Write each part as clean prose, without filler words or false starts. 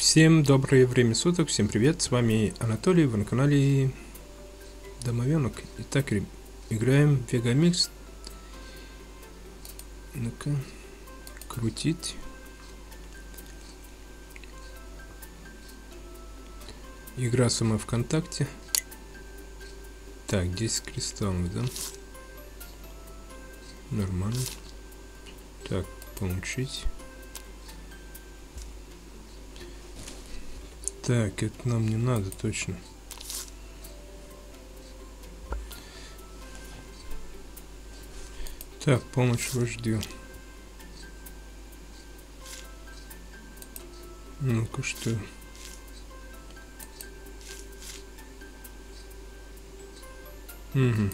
Всем доброе время суток, всем привет, с вами Анатолий, вы на канале Домовенок. Итак, играем в Вегамикс. Ну-ка, крутить. Игра сама ВКонтакте. Так, 10 кристаллов, да? Нормально. Так, получить. Так, это нам не надо точно. Так, помощь вождю. Ну-ка, что? Угу.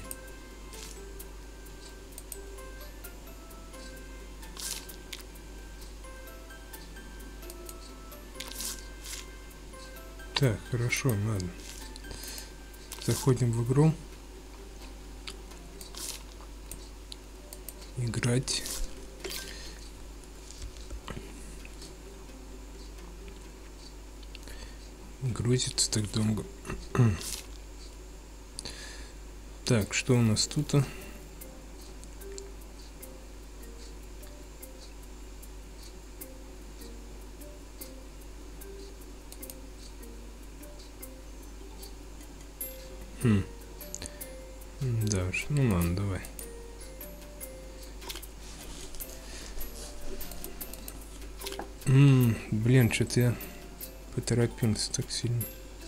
Так, хорошо, ладно. Заходим в игру. Играть. Грузится так долго. Так, что у нас тут? Да уж, ну ладно, давай. Блин, что-то я поторопился так сильно.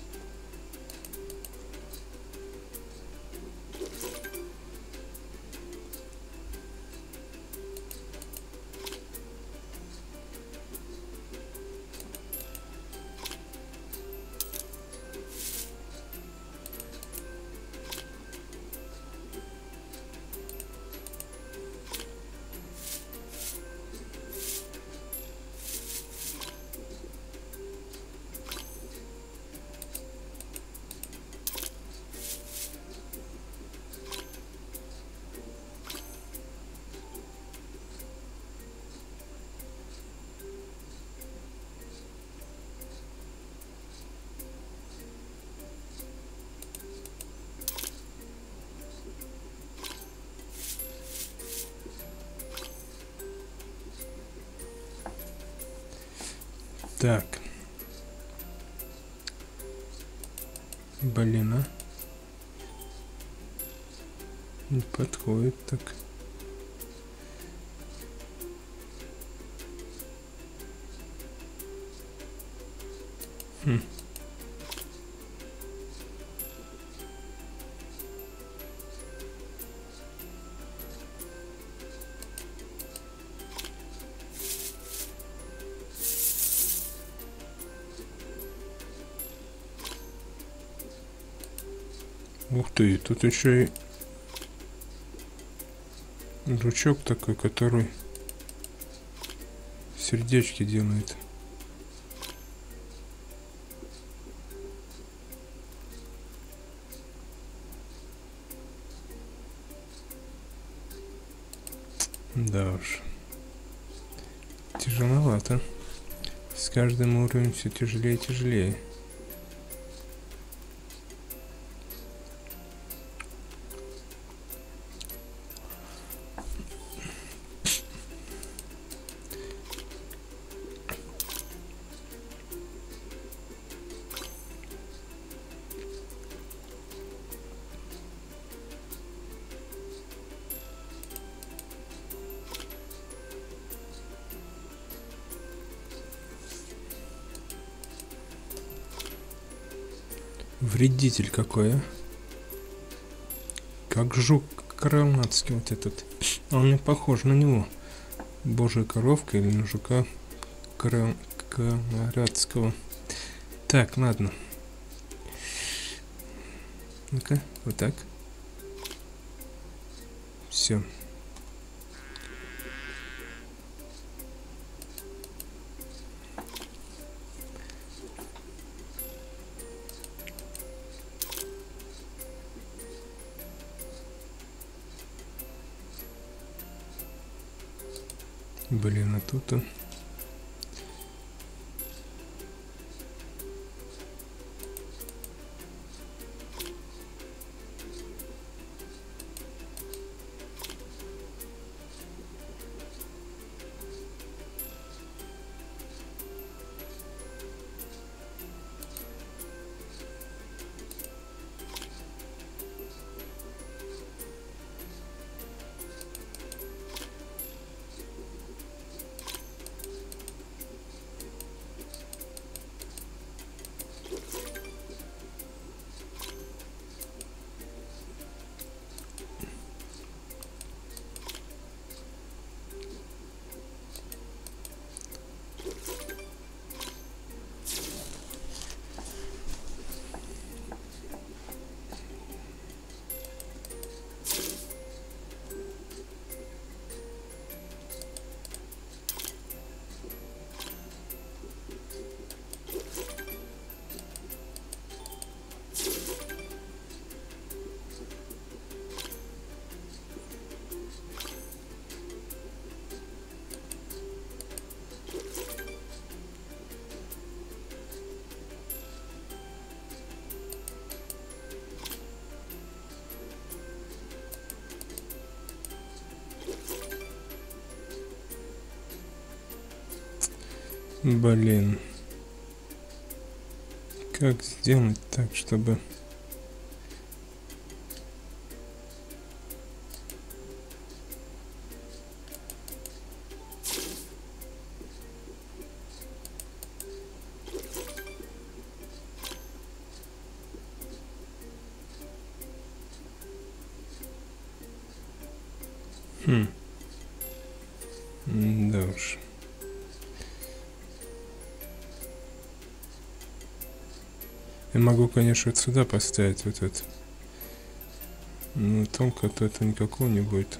Так. Блин, а? Не подходит так. Ух ты, тут еще и жучок такой, который сердечки делает. Да уж. Тяжеловато. С каждым уровнем все тяжелее и тяжелее. Вредитель какой, а? Как жук Карнацкий вот этот. Он не похож на него. Божья коровка или на жука Карнацкого. Так, ладно. Ну-ка, вот так. Все. Блин, а тут Блин. Как сделать так, чтобы... Да уж. Я могу, конечно, вот сюда поставить вот это. Но толка от этого никакого не будет.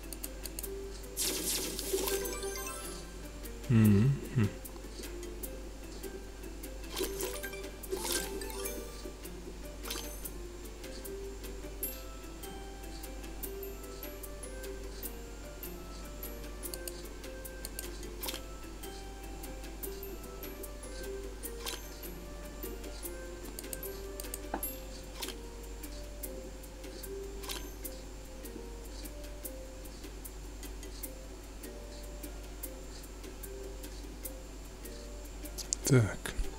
Так.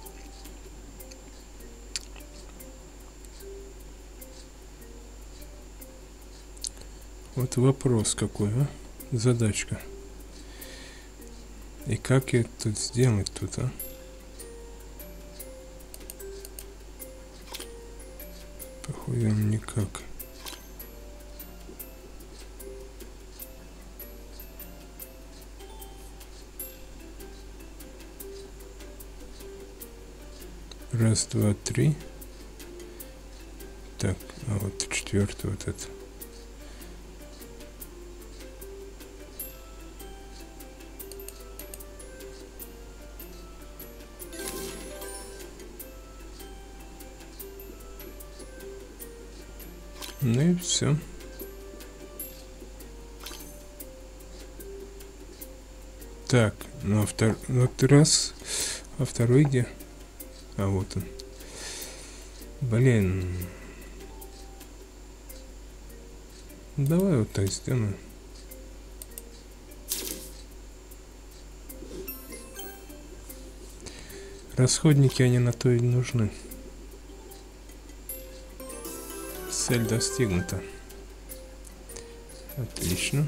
Вот вопрос какой, а? Задачка. И как это тут сделать тут, а? Походу никак. Раз, два, три. Так, а вот четвертый вот это. Ну и все. Так, ну а вот раз, а второй где? А вот он. Блин. Давай вот так сделаем. Расходники, они на то и нужны. Цель достигнута. Отлично.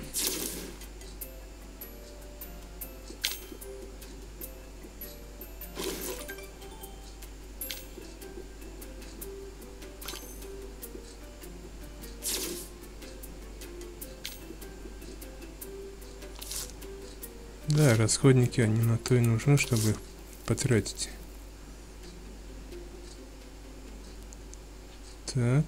Да, расходники, они на то и нужны, чтобы их потратить. Так.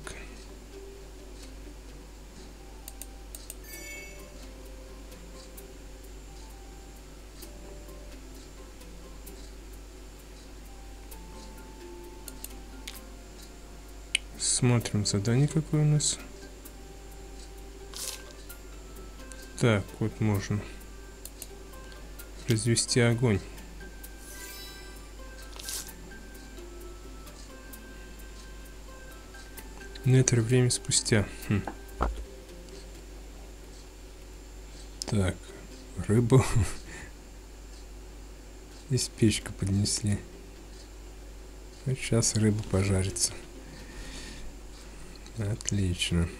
Смотрим задание какое у нас. Так, вот можно развести огонь. Некоторое время спустя. Так, рыбу из печки поднесли. Сейчас рыба пожарится. Отлично.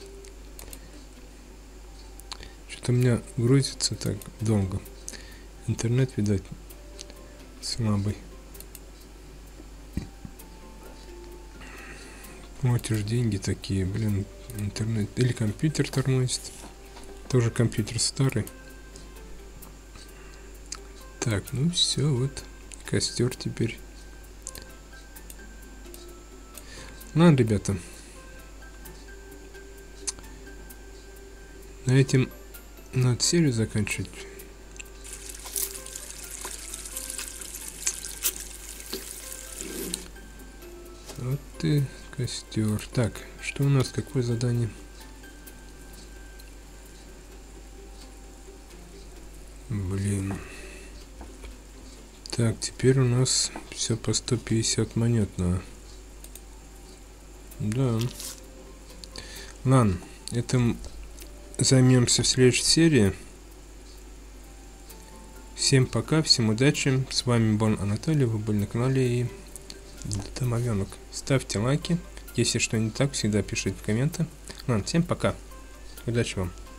Что-то у меня грузится так долго. Интернет, видать, слабый. Платишь деньги такие, блин, интернет. Или компьютер тормозит. Тоже компьютер старый. Так, ну все, вот костер теперь. Ладно, ребята. На этом надо серию заканчивать. Вот и костер. Так, что у нас? Какое задание? Блин. Так, теперь у нас все по 150 монет на. Да. Ладно, этим займемся в следующей серии. Всем пока, всем удачи. С вами был Анатолий, вы были на канале Домовенок. Ставьте лайки. Если что не так, всегда пишите в комменты. Ладно, всем пока. Удачи вам.